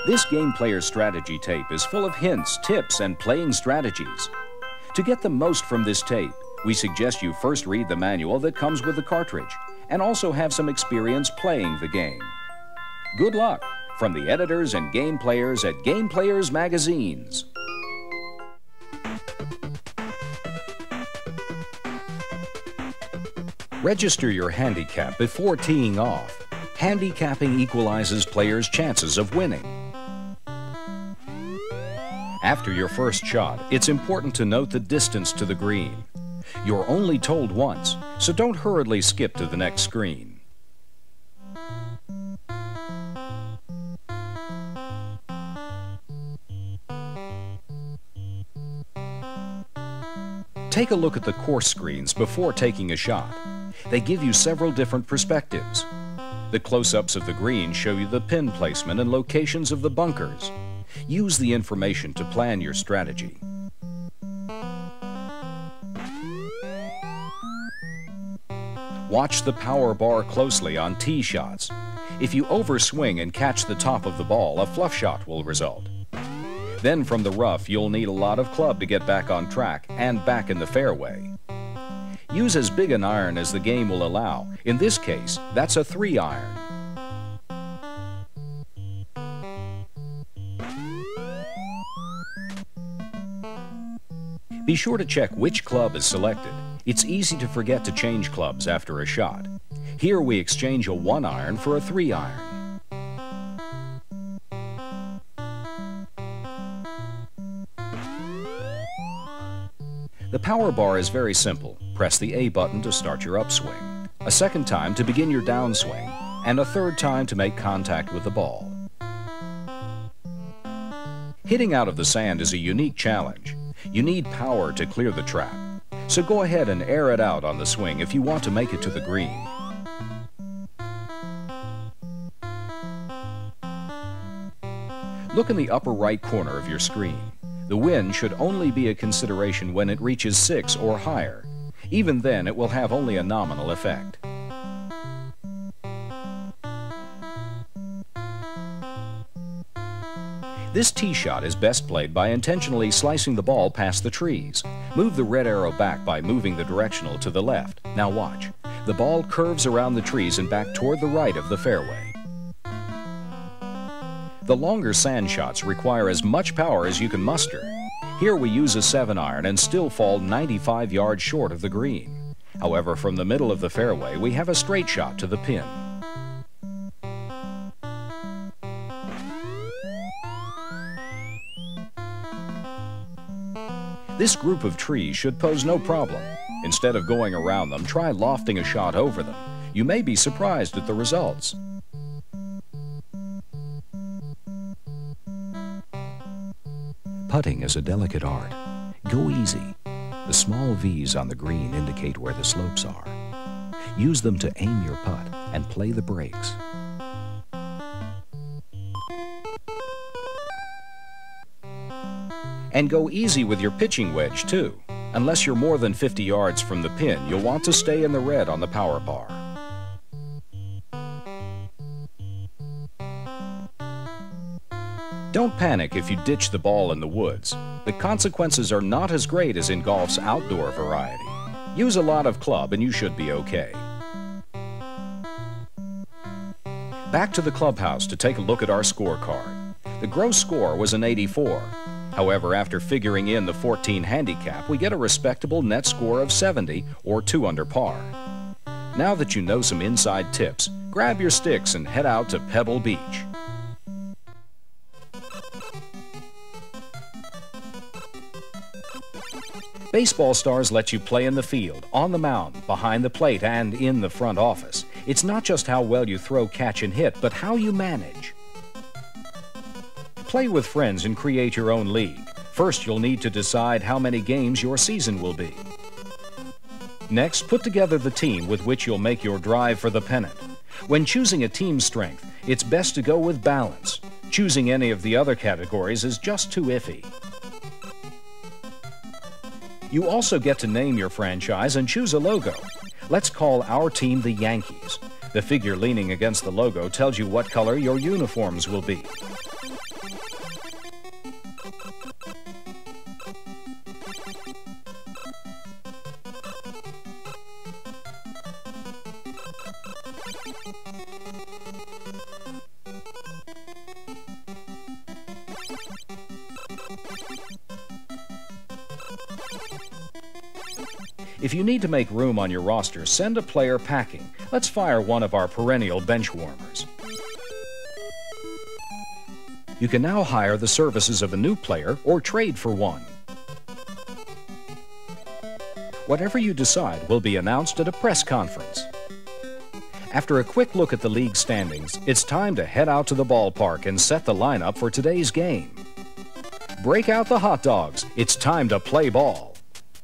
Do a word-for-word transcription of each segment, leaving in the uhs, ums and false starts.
This Game Player's strategy tape is full of hints, tips, and playing strategies. To get the most from this tape, we suggest you first read the manual that comes with the cartridge and also have some experience playing the game. Good luck from the editors and game players at Game Players Magazines. Register your handicap before teeing off. Handicapping equalizes players' chances of winning. After your first shot, it's important to note the distance to the green. You're only told once, so don't hurriedly skip to the next screen. Take a look at the course screens before taking a shot. They give you several different perspectives. The close-ups of the green show you the pin placement and locations of the bunkers. Use the information to plan your strategy. Watch the power bar closely on tee shots. If you overswing and catch the top of the ball, a fluff shot will result. Then from the rough, you'll need a lot of club to get back on track and back in the fairway. Use as big an iron as the game will allow. In this case, that's a three iron. Be sure to check which club is selected. It's easy to forget to change clubs after a shot. Here we exchange a one iron for a three iron. The power bar is very simple. Press the A button to start your upswing, a second time to begin your downswing, and a third time to make contact with the ball. Hitting out of the sand is a unique challenge. You need power to clear the trap, so go ahead and air it out on the swing if you want to make it to the green. Look in the upper right corner of your screen. The wind should only be a consideration when it reaches six or higher. Even then, it will have only a nominal effect. This tee shot is best played by intentionally slicing the ball past the trees. Move the red arrow back by moving the directional to the left. Now watch. The ball curves around the trees and back toward the right of the fairway. The longer sand shots require as much power as you can muster. Here we use a seven iron and still fall ninety-five yards short of the green. However, from the middle of the fairway, we have a straight shot to the pin. This group of trees should pose no problem. Instead of going around them, try lofting a shot over them. You may be surprised at the results. Putting is a delicate art. Go easy. The small V's on the green indicate where the slopes are. Use them to aim your putt and play the breaks. And go easy with your pitching wedge, too. Unless you're more than fifty yards from the pin, you'll want to stay in the red on the power bar. Don't panic if you ditch the ball in the woods. The consequences are not as great as in golf's outdoor variety. Use a lot of club and you should be okay. Back to the clubhouse to take a look at our scorecard. The gross score was an eighty-four. However, after figuring in the fourteen handicap, we get a respectable net score of seventy, or two under par. Now that you know some inside tips, grab your sticks and head out to Pebble Beach. Baseball stars let you play in the field, on the mound, behind the plate, and in the front office. It's not just how well you throw, catch, and hit, but how you manage. Play with friends and create your own league. First, you'll need to decide how many games your season will be. Next, put together the team with which you'll make your drive for the pennant. When choosing a team strength, it's best to go with balance. Choosing any of the other categories is just too iffy. You also get to name your franchise and choose a logo. Let's call our team the Yankees. The figure leaning against the logo tells you what color your uniforms will be. If you need to make room on your roster, send a player packing. Let's fire one of our perennial bench warmers. You can now hire the services of a new player or trade for one. Whatever you decide will be announced at a press conference. After a quick look at the league standings, it's time to head out to the ballpark and set the lineup for today's game. Break out the hot dogs. It's time to play ball.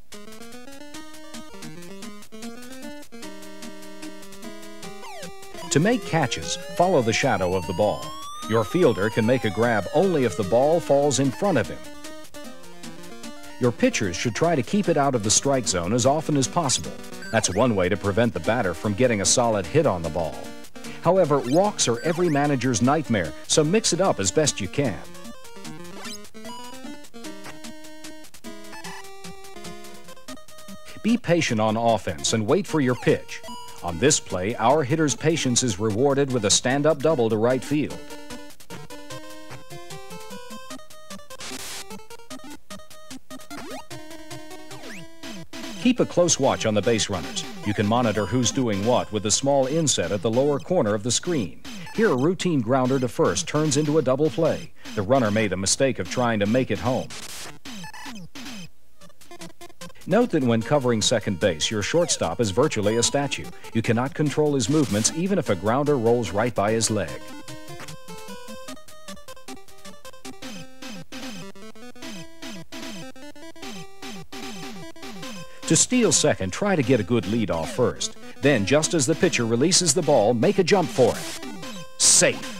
To make catches, follow the shadow of the ball. Your fielder can make a grab only if the ball falls in front of him. Your pitchers should try to keep it out of the strike zone as often as possible. That's one way to prevent the batter from getting a solid hit on the ball. However, walks are every manager's nightmare, so mix it up as best you can. Be patient on offense and wait for your pitch. On this play, our hitter's patience is rewarded with a stand-up double to right field. Keep a close watch on the base runners. You can monitor who's doing what with a small inset at the lower corner of the screen. Here, a routine grounder to first turns into a double play. The runner made a mistake of trying to make it home. Note that when covering second base, your shortstop is virtually a statue. You cannot control his movements even if a grounder rolls right by his leg. To steal second, try to get a good lead off first. Then, just as the pitcher releases the ball, make a jump for it. Safe.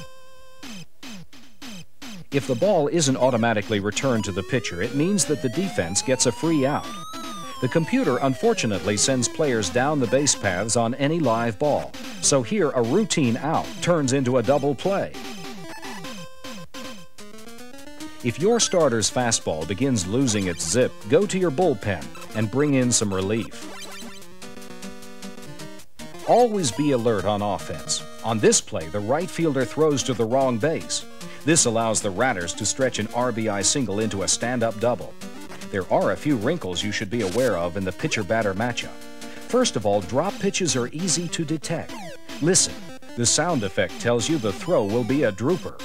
If the ball isn't automatically returned to the pitcher, it means that the defense gets a free out. The computer unfortunately sends players down the base paths on any live ball. So here, a routine out turns into a double play. If your starter's fastball begins losing its zip, go to your bullpen and bring in some relief. Always be alert on offense. On this play, the right fielder throws to the wrong base. This allows the Ratters to stretch an R B I single into a stand-up double. There are a few wrinkles you should be aware of in the pitcher-batter matchup. First of all, drop pitches are easy to detect. Listen, the sound effect tells you the throw will be a drooper.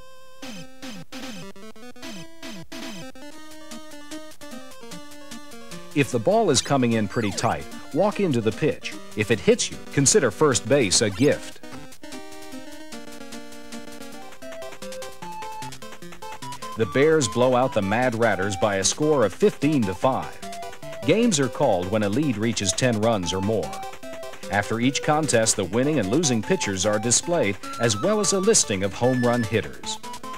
If the ball is coming in pretty tight, walk into the pitch. If it hits you, consider first base a gift. The Bears blow out the Mad Ratters by a score of fifteen to five. Games are called when a lead reaches ten runs or more. After each contest, the winning and losing pitchers are displayed, as well as a listing of home run hitters.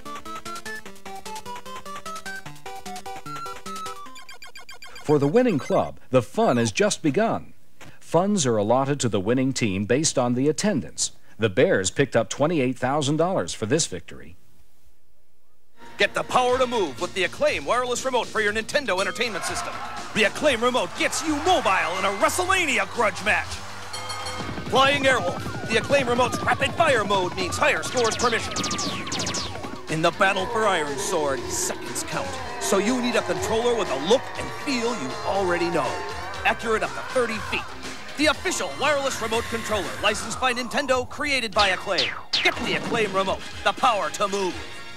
For the winning club, the fun has just begun. Funds are allotted to the winning team based on the attendance. The Bears picked up twenty-eight thousand dollars for this victory. Get the power to move with the Acclaim wireless remote for your Nintendo Entertainment System. The Acclaim remote gets you mobile in a WrestleMania grudge match. Flying Airwolf, the Acclaim remote's rapid fire mode means higher scores per mission. In the battle for Iron Sword, seconds count. So you need a controller with a look and feel you already know. Accurate up to thirty feet. The official wireless remote controller, licensed by Nintendo, created by Acclaim. Get the Acclaim remote, the power to move.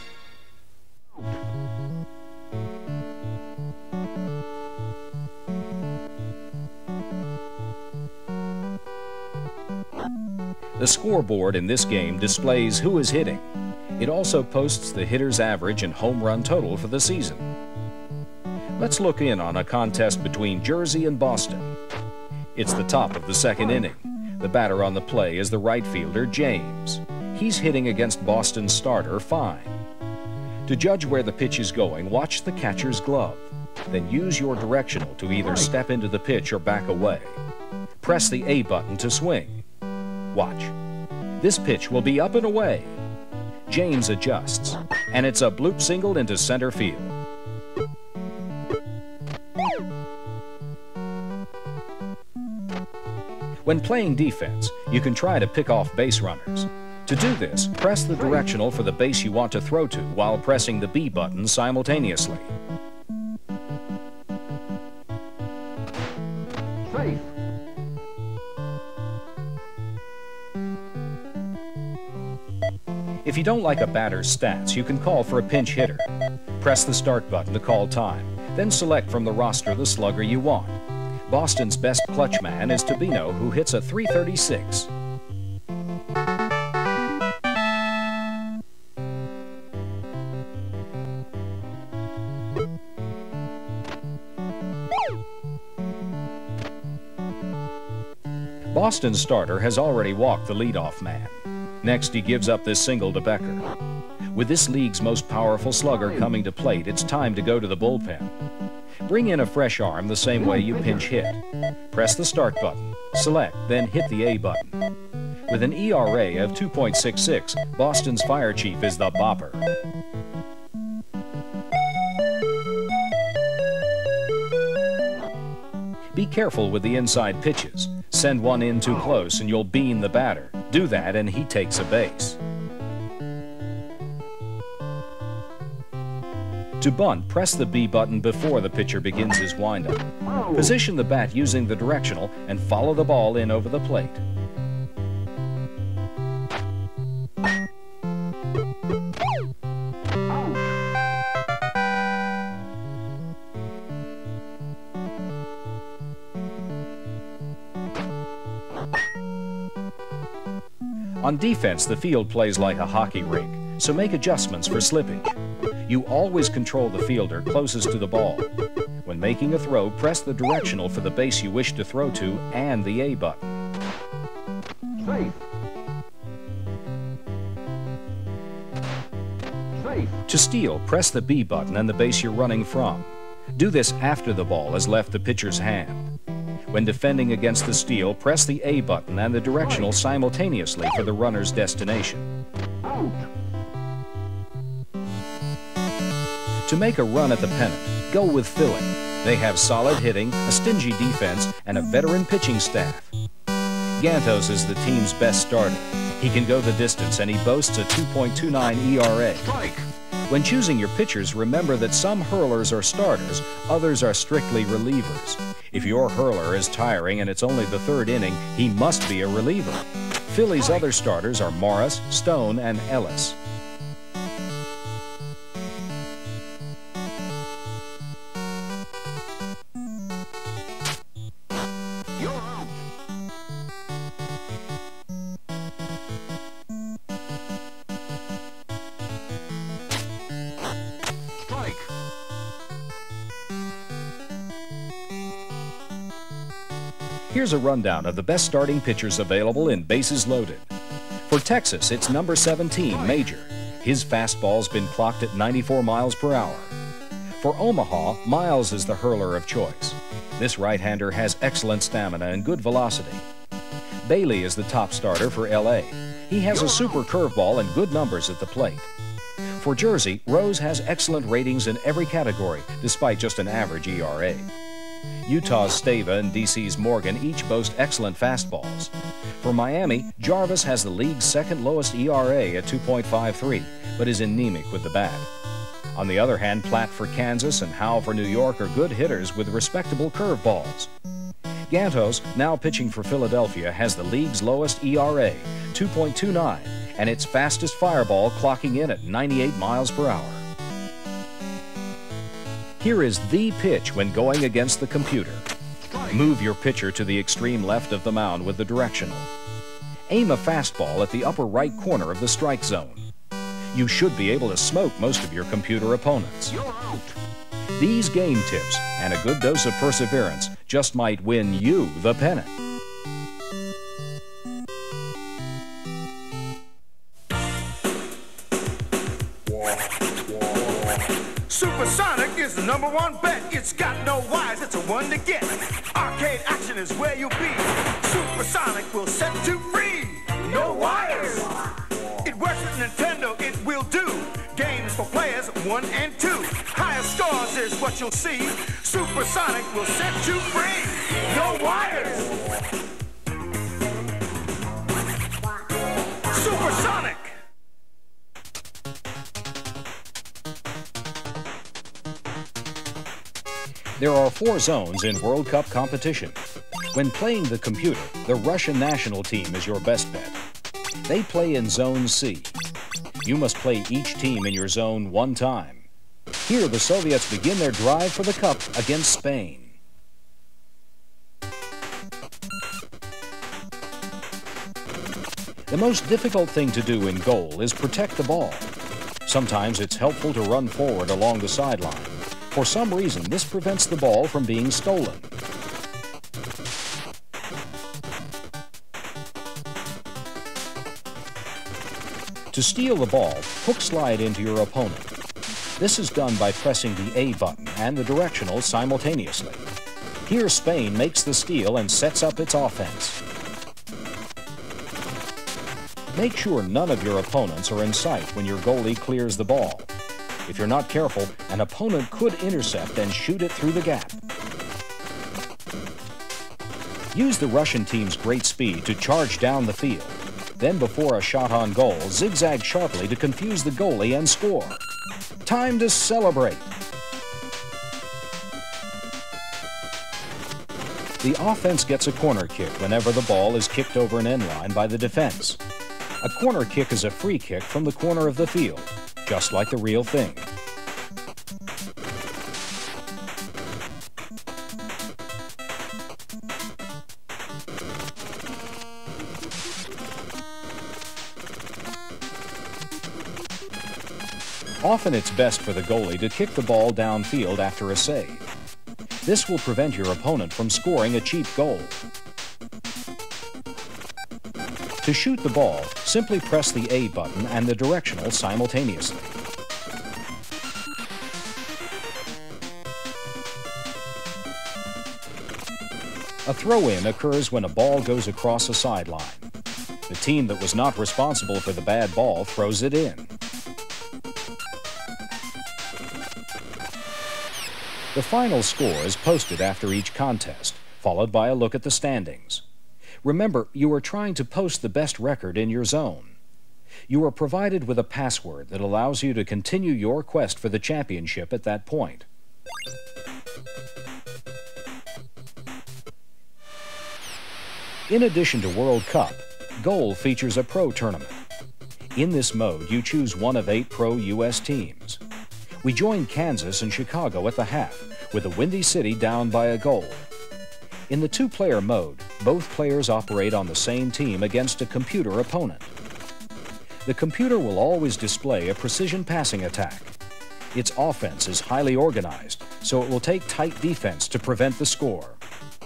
The scoreboard in this game displays who is hitting. It also posts the hitter's average and home run total for the season. Let's look in on a contest between Jersey and Boston. It's the top of the second inning. The batter on the play is the right fielder, James. He's hitting against Boston's starter, Fine. To judge where the pitch is going, watch the catcher's glove. Then use your directional to either step into the pitch or back away. Press the A button to swing. Watch. This pitch will be up and away. James adjusts, and it's a bloop single into center field. When playing defense, you can try to pick off base runners. To do this, press the directional for the base you want to throw to while pressing the B button simultaneously. Safe. If you don't like a batter's stats, you can call for a pinch hitter. Press the start button to call time, then select from the roster the slugger you want. Boston's best clutch man is Tobino, who hits a three thirty-six. Boston's starter has already walked the leadoff man. Next, he gives up this single to Becker. With this league's most powerful slugger coming to plate, it's time to go to the bullpen. Bring in a fresh arm the same way you pinch hit. Press the start button, select, then hit the A button. With an E R A of two point six six, Boston's fire chief is the bopper. Be careful with the inside pitches. Send one in too close and you'll bean the batter. Do that and he takes a base. To bunt, press the B button before the pitcher begins his windup. Position the bat using the directional and follow the ball in over the plate. On defense, the field plays like a hockey rink, so make adjustments for slippage. You always control the fielder closest to the ball. When making a throw, press the directional for the base you wish to throw to and the A button. Safe. Safe. To steal, press the B button and the base you're running from. Do this after the ball has left the pitcher's hand. When defending against the steal, press the A button and the directional simultaneously for the runner's destination. Out. To make a run at the pennant, go with Philly. They have solid hitting, a stingy defense, and a veteran pitching staff. Gantos is the team's best starter. He can go the distance and he boasts a two point two nine E R A. Strike. When choosing your pitchers, remember that some hurlers are starters, others are strictly relievers. If your hurler is tiring and it's only the third inning, he must be a reliever. Philly's other starters are Morris, Stone, and Ellis. You're out. Strike. Here's a rundown of the best starting pitchers available in bases loaded. For Texas, it's number seventeen, Major. His fastball's been clocked at ninety-four miles per hour. For Omaha, Miles is the hurler of choice. This right-hander has excellent stamina and good velocity. Bailey is the top starter for L A. He has a super curveball and good numbers at the plate. For Jersey, Rose has excellent ratings in every category, despite just an average E R A. Utah's Stava and D C's Morgan each boast excellent fastballs. For Miami, Jarvis has the league's second lowest E R A at two point five three, but is anemic with the bat. On the other hand, Platt for Kansas and Howe for New York are good hitters with respectable curveballs. Gantos, now pitching for Philadelphia, has the league's lowest E R A, two point two nine, and its fastest fireball clocking in at ninety-eight miles per hour. Here is the pitch when going against the computer. Move your pitcher to the extreme left of the mound with the directional. Aim a fastball at the upper right corner of the strike zone. You should be able to smoke most of your computer opponents. You're out. These game tips and a good dose of perseverance just might win you the pennant. Supersonic is the number one bet. It's got no wires, it's a one to get. Arcade action is where you'll be. Supersonic will set you free. No wires. It works with Nintendo, it will do. Games for players one and two. Higher scores is what you'll see. Supersonic will set you free. No wires. Supersonic. There are four zones in World Cup competition. When playing the computer, the Russian national team is your best bet. They play in Zone C. You must play each team in your zone one time. Here, the Soviets begin their drive for the cup against Spain. The most difficult thing to do in goal is protect the ball. Sometimes it's helpful to run forward along the sideline. For some reason, this prevents the ball from being stolen. To steal the ball, hook slide into your opponent. This is done by pressing the A button and the directional simultaneously. Here, Spain makes the steal and sets up its offense. Make sure none of your opponents are in sight when your goalie clears the ball. If you're not careful, an opponent could intercept and shoot it through the gap. Use the Russian team's great speed to charge down the field. Then, before a shot on goal, zigzag sharply to confuse the goalie and score. Time to celebrate. The offense gets a corner kick whenever the ball is kicked over an end line by the defense. A corner kick is a free kick from the corner of the field, just like the real thing. Often it's best for the goalie to kick the ball downfield after a save. This will prevent your opponent from scoring a cheap goal. To shoot the ball, simply press the A button and the directional simultaneously. A throw-in occurs when a ball goes across a sideline. The team that was not responsible for the bad ball throws it in. The final score is posted after each contest, followed by a look at the standings. Remember, you are trying to post the best record in your zone. You are provided with a password that allows you to continue your quest for the championship at that point. In addition to World Cup, Goal features a pro tournament. In this mode, you choose one of eight pro U S teams. We join Kansas and Chicago at the half, with the Windy City down by a goal. In the two-player mode, both players operate on the same team against a computer opponent. The computer will always display a precision passing attack. Its offense is highly organized, so it will take tight defense to prevent the score.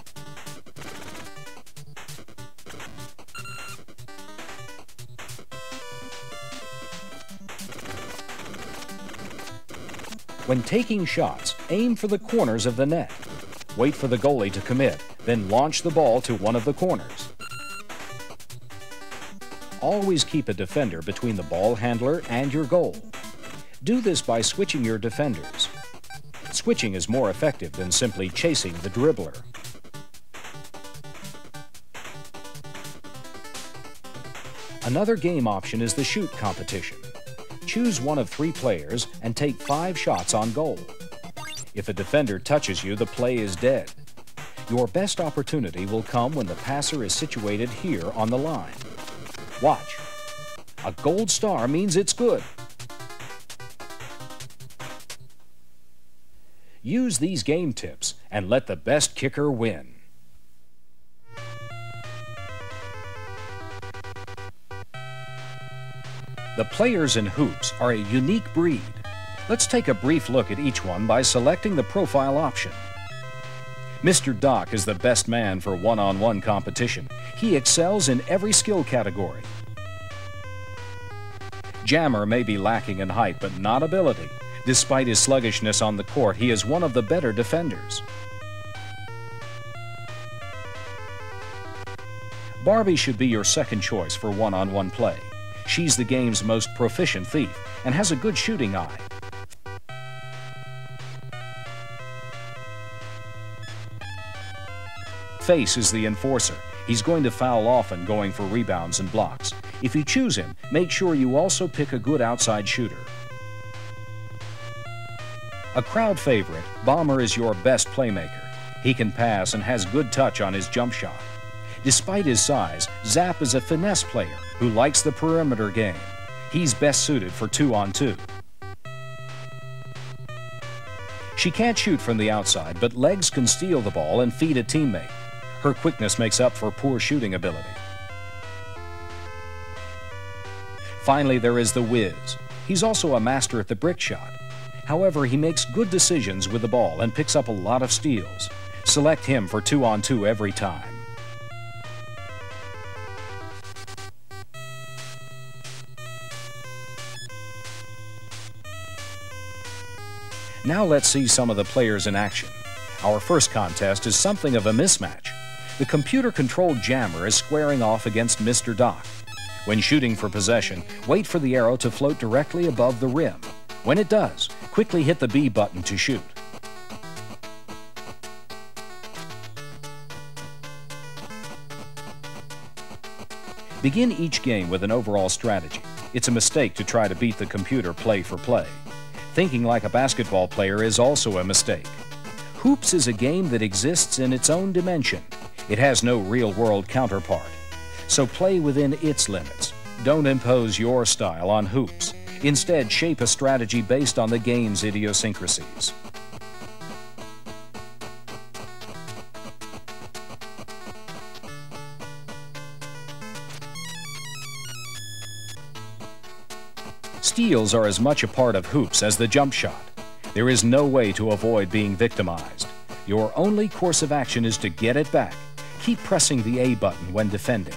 When taking shots, aim for the corners of the net. Wait for the goalie to commit, then launch the ball to one of the corners. Always keep a defender between the ball handler and your goal. Do this by switching your defenders. Switching is more effective than simply chasing the dribbler. Another game option is the shoot competition. Choose one of three players and take five shots on goal. If a defender touches you, the play is dead. Your best opportunity will come when the passer is situated here on the line. Watch. A gold star means it's good. Use these game tips and let the best kicker win. The players in hoops are a unique breed. Let's take a brief look at each one by selecting the profile option. Mister Doc is the best man for one-on-one competition. He excels in every skill category. Jammer may be lacking in height, but not ability. Despite his sluggishness on the court, he is one of the better defenders. Barbie should be your second choice for one-on-one play. She's the game's most proficient thief and has a good shooting eye. Face is the enforcer. He's going to foul often, going for rebounds and blocks. If you choose him, make sure you also pick a good outside shooter. A crowd favorite, Bomber is your best playmaker. He can pass and has good touch on his jump shot. Despite his size, Zap is a finesse player who likes the perimeter game. He's best suited for two-on-two. She can't shoot from the outside, but legs can steal the ball and feed a teammate. Her quickness makes up for poor shooting ability. Finally, there is the Wiz. He's also a master at the brick shot. However, he makes good decisions with the ball and picks up a lot of steals. Select him for two-on-two every time. Now let's see some of the players in action. Our first contest is something of a mismatch. The computer-controlled jammer is squaring off against Mister Doc. When shooting for possession, wait for the arrow to float directly above the rim. When it does, quickly hit the B button to shoot. Begin each game with an overall strategy. It's a mistake to try to beat the computer play for play. Thinking like a basketball player is also a mistake. Hoops is a game that exists in its own dimension. It has no real-world counterpart. So play within its limits. Don't impose your style on hoops. Instead, shape a strategy based on the game's idiosyncrasies. Steals are as much a part of hoops as the jump shot. There is no way to avoid being victimized. Your only course of action is to get it back. Keep pressing the A button when defending.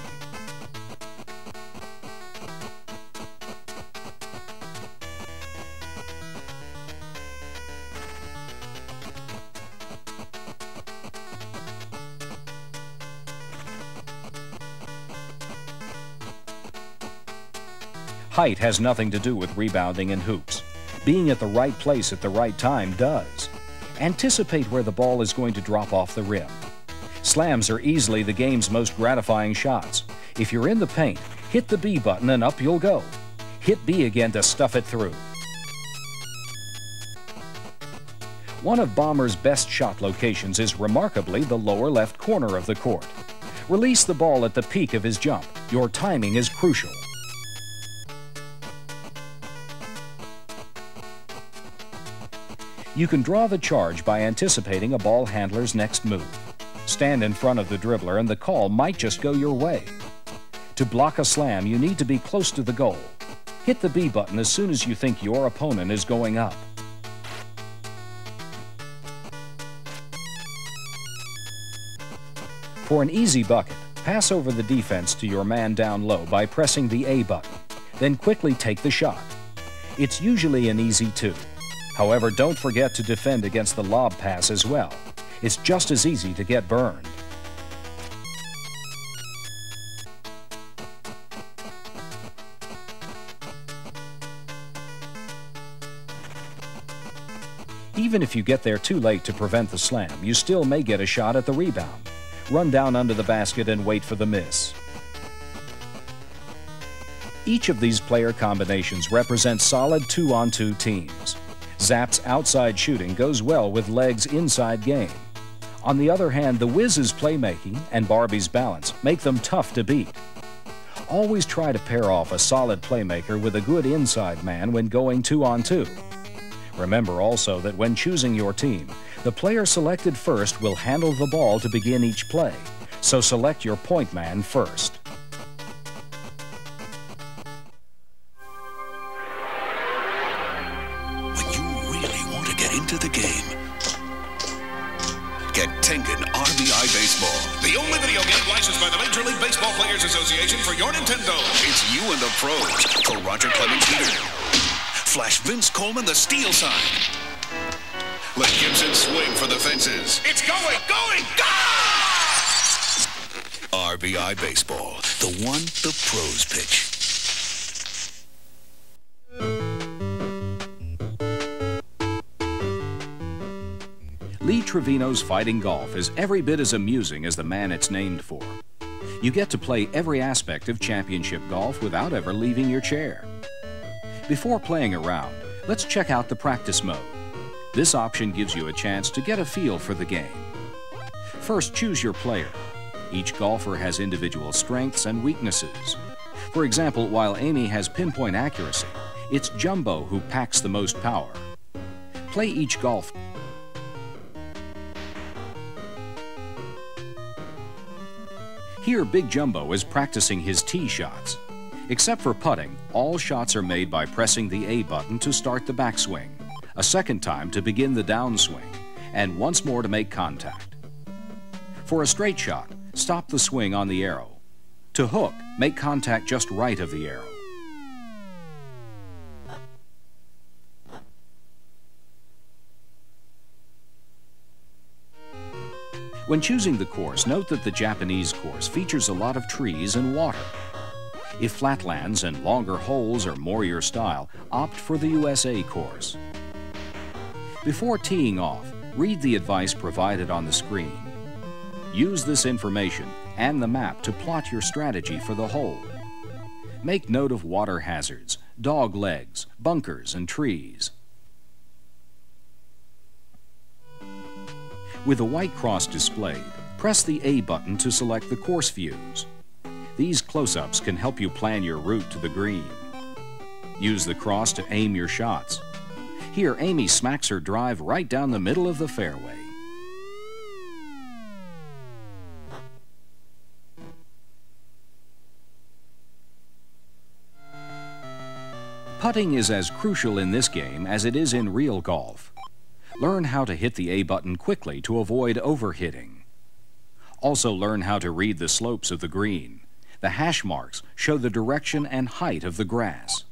Height has nothing to do with rebounding in hoops. Being at the right place at the right time does. Anticipate where the ball is going to drop off the rim. Slams are easily the game's most gratifying shots. If you're in the paint, hit the B button and up you'll go. Hit B again to stuff it through. One of Bomber's best shot locations is remarkably the lower left corner of the court. Release the ball at the peak of his jump. Your timing is crucial. You can draw the charge by anticipating a ball handler's next move. Stand in front of the dribbler and the call might just go your way. To block a slam, you need to be close to the goal. Hit the B button as soon as you think your opponent is going up. For an easy bucket, pass over the defense to your man down low by pressing the A button. Then quickly take the shot. It's usually an easy two. However, don't forget to defend against the lob pass as well. It's just as easy to get burned. Even if you get there too late to prevent the slam, you still may get a shot at the rebound. Run down under the basket and wait for the miss. Each of these player combinations represents solid two-on-two teams. Zap's outside shooting goes well with Leg's inside game. On the other hand, the Wiz's playmaking and Barbie's balance make them tough to beat. Always try to pair off a solid playmaker with a good inside man when going two-on-two. Remember also that when choosing your team, the player selected first will handle the ball to begin each play, so select your point man first. Into the game. Get Tengen R B I Baseball, the only video game licensed by the Major League Baseball Players Association for your Nintendo. It's you and the pros for Roger Clemens Heater. Flash Vince Coleman the steal sign. Let Gibson swing for the fences. It's going, going, go! R B I Baseball, the one the pros pitch. Lee Trevino's Fighting Golf is every bit as amusing as the man it's named for. You get to play every aspect of championship golf without ever leaving your chair. Before playing around, let's check out the practice mode. This option gives you a chance to get a feel for the game. First, choose your player. Each golfer has individual strengths and weaknesses. For example, while Amy has pinpoint accuracy, it's Jumbo who packs the most power. Play each golf. Here, Big Jumbo is practicing his tee shots. Except for putting, all shots are made by pressing the A button to start the backswing, a second time to begin the downswing, and once more to make contact. For a straight shot, stop the swing on the arrow. To hook, make contact just right of the arrow. When choosing the course, note that the Japanese course features a lot of trees and water. If flatlands and longer holes are more your style, opt for the U S A course. Before teeing off, read the advice provided on the screen. Use this information and the map to plot your strategy for the hole. Make note of water hazards, dog legs, bunkers, and trees. With a white cross displayed, press the A button to select the course views. These close-ups can help you plan your route to the green. Use the cross to aim your shots. Here, Amy smacks her drive right down the middle of the fairway. Putting is as crucial in this game as it is in real golf. Learn how to hit the A button quickly to avoid overhitting. Also learn how to read the slopes of the green. The hash marks show the direction and height of the grass.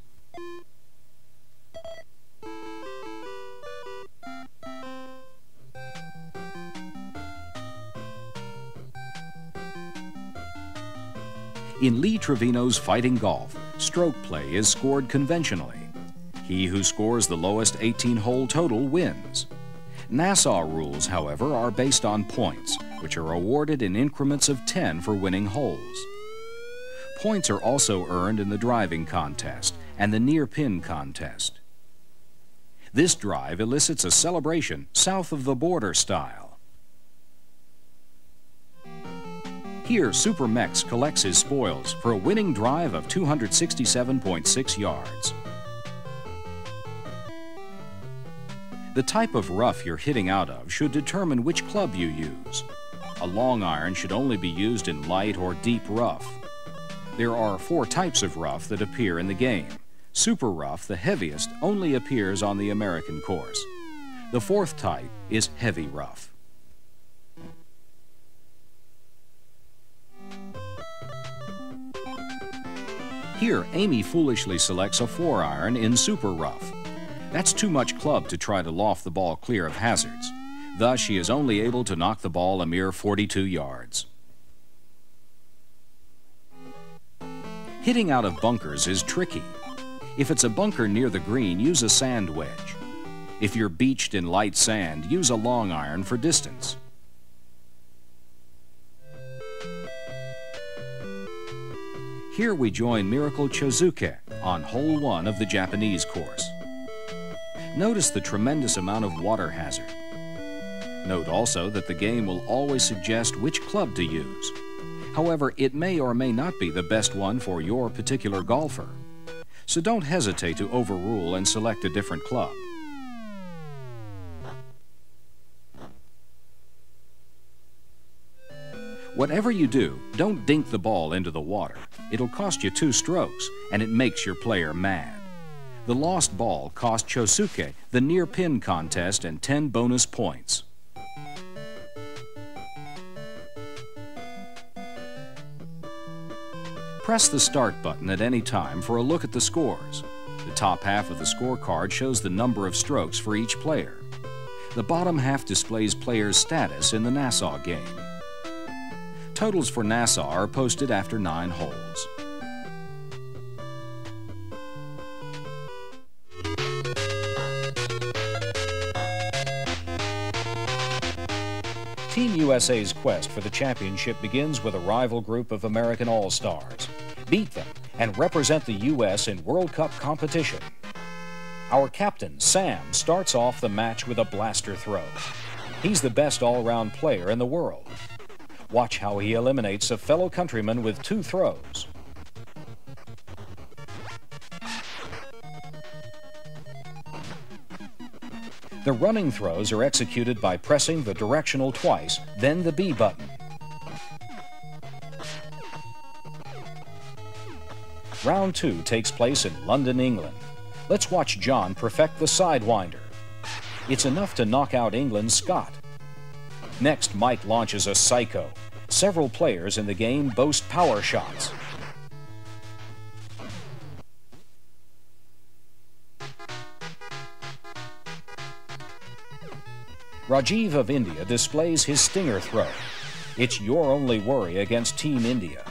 In Lee Trevino's Fighting Golf, stroke play is scored conventionally. He who scores the lowest eighteen-hole total wins. Nassau rules, however, are based on points, which are awarded in increments of ten for winning holes. Points are also earned in the driving contest and the near-pin contest. This drive elicits a celebration south of the border style. Here, Super Mex collects his spoils for a winning drive of two hundred sixty-seven point six yards. The type of rough you're hitting out of should determine which club you use. A long iron should only be used in light or deep rough. There are four types of rough that appear in the game. Super rough, the heaviest, only appears on the American course. The fourth type is heavy rough. Here, Amy foolishly selects a four iron in super rough. That's too much club to try to loft the ball clear of hazards. Thus, she is only able to knock the ball a mere forty-two yards. Hitting out of bunkers is tricky. If it's a bunker near the green, use a sand wedge. If you're beached in light sand, use a long iron for distance. Here we join Miracle Chozuke on hole one of the Japanese course. Notice the tremendous amount of water hazard. Note also that the game will always suggest which club to use. However, it may or may not be the best one for your particular golfer. So don't hesitate to overrule and select a different club. Whatever you do, don't dink the ball into the water. It'll cost you two strokes, and it makes your player mad. The lost ball cost Chosuke the near-pin contest and ten bonus points. Press the Start button at any time for a look at the scores. The top half of the scorecard shows the number of strokes for each player. The bottom half displays players' status in the Nassau game. Totals for Nassau are posted after nine holes. Team U S A's quest for the championship begins with a rival group of American All-Stars. Beat them and represent the U S in World Cup competition. Our captain, Sam, starts off the match with a blaster throw. He's the best all-round player in the world. Watch how he eliminates a fellow countryman with two throws. The running throws are executed by pressing the directional twice, then the B button. Round two takes place in London, England. Let's watch John perfect the sidewinder. It's enough to knock out England's Scott. Next, Mike launches a psycho. Several players in the game boast power shots. Rajiv of India displays his stinger throw. It's your only worry against Team India.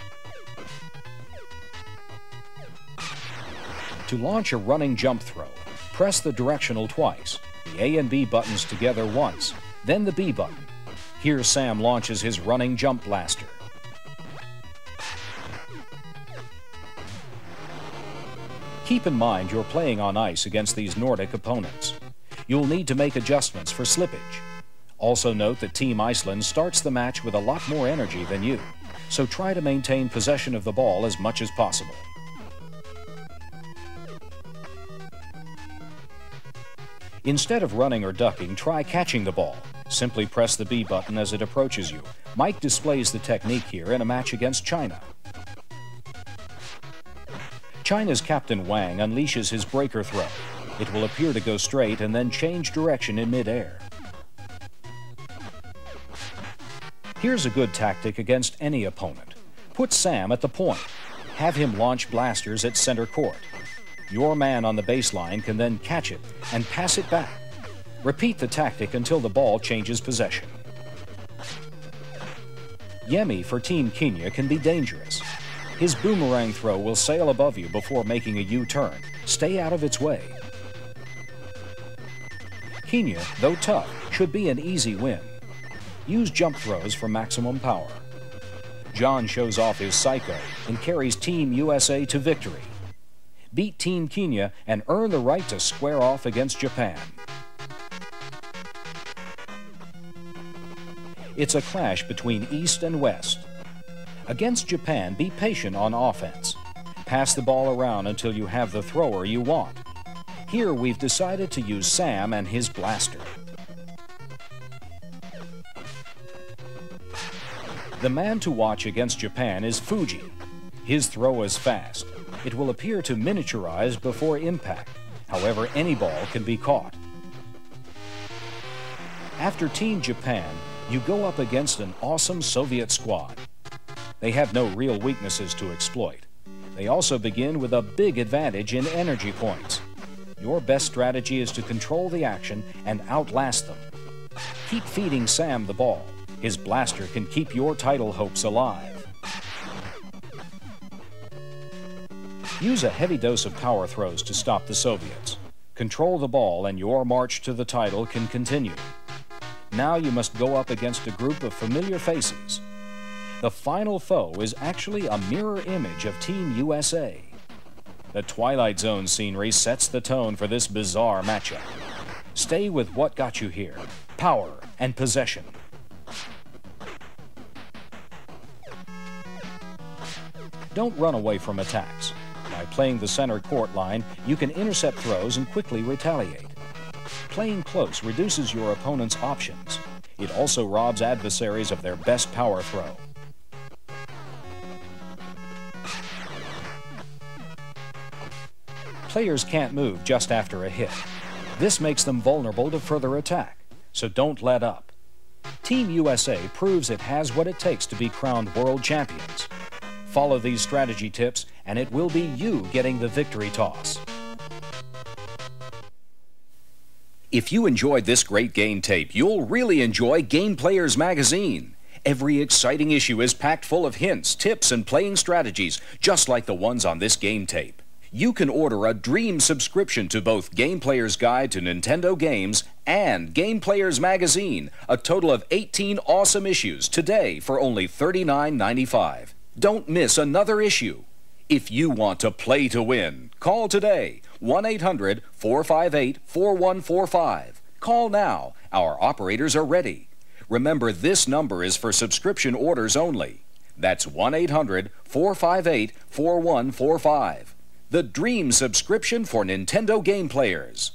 To launch a running jump throw, press the directional twice, the A and B buttons together once, then the B button. Here Sam launches his running jump blaster. Keep in mind you're playing on ice against these Nordic opponents. You'll need to make adjustments for slippage. Also note that Team Iceland starts the match with a lot more energy than you, so try to maintain possession of the ball as much as possible. Instead of running or ducking, try catching the ball. Simply press the B button as it approaches you. Mike displays the technique here in a match against China. China's Captain Wang unleashes his breaker throw. It will appear to go straight and then change direction in midair. Here's a good tactic against any opponent. Put Sam at the point. Have him launch blasters at center court. Your man on the baseline can then catch it and pass it back. Repeat the tactic until the ball changes possession. Yemi for Team Kenya can be dangerous. His boomerang throw will sail above you before making a U-turn. Stay out of its way. Kenya, though tough, should be an easy win. Use jump throws for maximum power. John shows off his psycho and carries Team U S A to victory. Beat Team Kenya and earn the right to square off against Japan. It's a clash between East and West. Against Japan, be patient on offense. Pass the ball around until you have the thrower you want. Here we've decided to use Sam and his blaster. The man to watch against Japan is Fuji. His throw is fast. It will appear to miniaturize before impact. However, any ball can be caught. After Team Japan, you go up against an awesome Soviet squad. They have no real weaknesses to exploit. They also begin with a big advantage in energy points. Your best strategy is to control the action and outlast them. Keep feeding Sam the ball. His blaster can keep your title hopes alive. Use a heavy dose of power throws to stop the Soviets. Control the ball and your march to the title can continue. Now you must go up against a group of familiar faces. The final foe is actually a mirror image of Team U S A. The Twilight Zone scenery sets the tone for this bizarre matchup. Stay with what got you here, power and possession. Don't run away from attacks. By playing the center court line, you can intercept throws and quickly retaliate. Playing close reduces your opponent's options. It also robs adversaries of their best power throw. Players can't move just after a hit. This makes them vulnerable to further attack, so don't let up. Team U S A proves it has what it takes to be crowned world champions. Follow these strategy tips, and it will be you getting the victory toss. If you enjoyed this great game tape, you'll really enjoy Game Players magazine. Every exciting issue is packed full of hints, tips, and playing strategies, just like the ones on this game tape. You can order a dream subscription to both Game Player's Guide to Nintendo Games and Game Players Magazine, a total of eighteen awesome issues today for only thirty-nine ninety-five. Don't miss another issue. If you want to play to win, call today, one eight hundred, four five eight, four one four five. Call now. Our operators are ready. Remember, this number is for subscription orders only. That's one eight hundred, four five eight, four one four five. The dream subscription for Nintendo game players.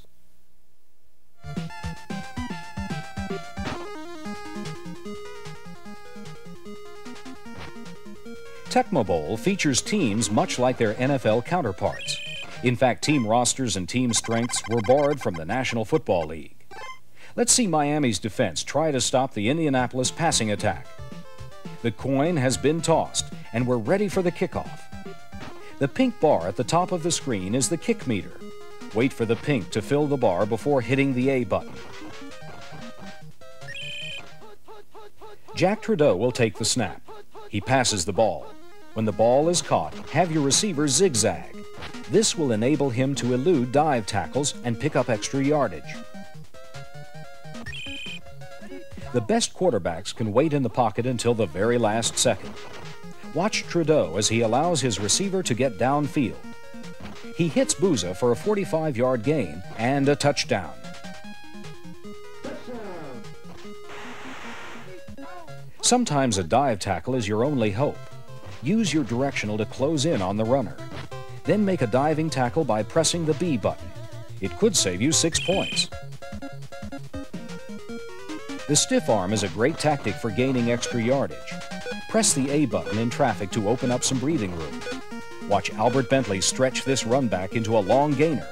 Tecmo Bowl features teams much like their N F L counterparts. In fact, team rosters and team strengths were borrowed from the National Football League. Let's see Miami's defense try to stop the Indianapolis passing attack. The coin has been tossed, and we're ready for the kickoff. The pink bar at the top of the screen is the kick meter. Wait for the pink to fill the bar before hitting the A button. Jack Trudeau will take the snap. He passes the ball. When the ball is caught, have your receiver zigzag. This will enable him to elude dive tackles and pick up extra yardage. The best quarterbacks can wait in the pocket until the very last second. Watch Trudeau as he allows his receiver to get downfield. He hits Booza for a forty-five yard gain and a touchdown. Sometimes a dive tackle is your only hope. Use your directional to close in on the runner. Then make a diving tackle by pressing the B button. It could save you six points. The stiff arm is a great tactic for gaining extra yardage. Press the A button in traffic to open up some breathing room. Watch Albert Bentley stretch this run back into a long gainer.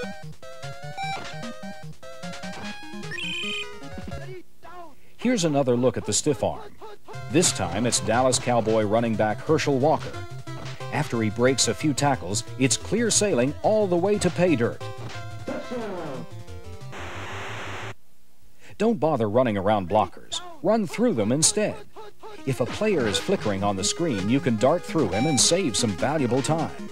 Here's another look at the stiff arm. This time it's Dallas Cowboy running back Herschel Walker. After he breaks a few tackles, it's clear sailing all the way to pay dirt. Don't bother running around blockers. Run through them instead. If a player is flickering on the screen, you can dart through him and save some valuable time.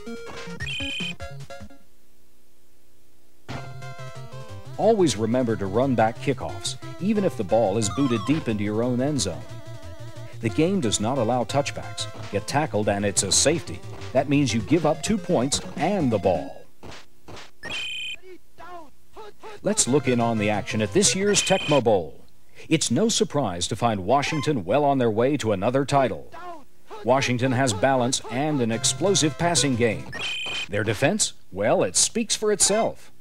Always remember to run back kickoffs, even if the ball is booted deep into your own end zone. The game does not allow touchbacks. Get tackled and it's a safety. That means you give up two points and the ball. Let's look in on the action at this year's Tecmo Bowl. It's no surprise to find Washington well on their way to another title. Washington has balance and an explosive passing game. Their defense? Well, it speaks for itself.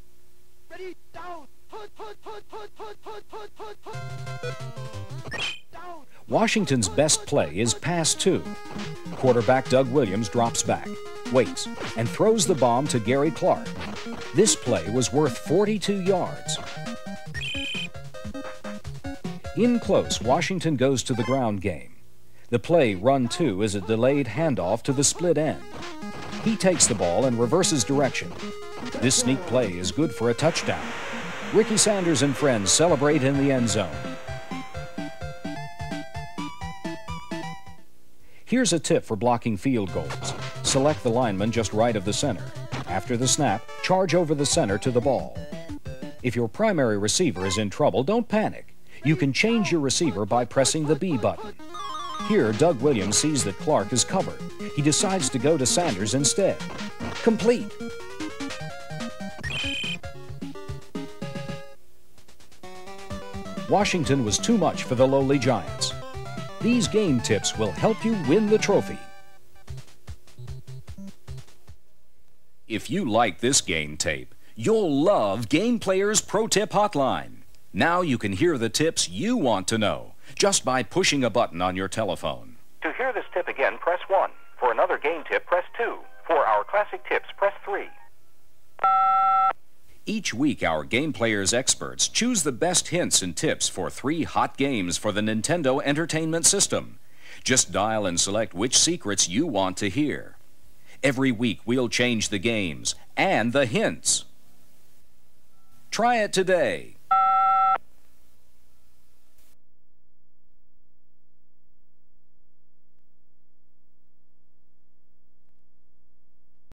Washington's best play is pass two. Quarterback Doug Williams drops back, waits, and throws the bomb to Gary Clark. This play was worth forty-two yards. In close, Washington goes to the ground game. The play, run two, is a delayed handoff to the split end. He takes the ball and reverses direction. This sneak play is good for a touchdown. Ricky Sanders and friends celebrate in the end zone. Here's a tip for blocking field goals. Select the lineman just right of the center. After the snap, charge over the center to the ball. If your primary receiver is in trouble, don't panic. You can change your receiver by pressing the B button. Here, Doug Williams sees that Clark is covered. He decides to go to Sanders instead. Complete. Washington was too much for the lowly Giants. These game tips will help you win the trophy. If you like this game tape, you'll love Game Player's Pro Tip Hotline. Now you can hear the tips you want to know just by pushing a button on your telephone. To hear this tip again, press one. For another game tip, press two. For our classic tips, press three. Each week, our Game Player's experts choose the best hints and tips for three hot games for the Nintendo Entertainment System. Just dial and select which secrets you want to hear. Every week, we'll change the games and the hints. Try it today.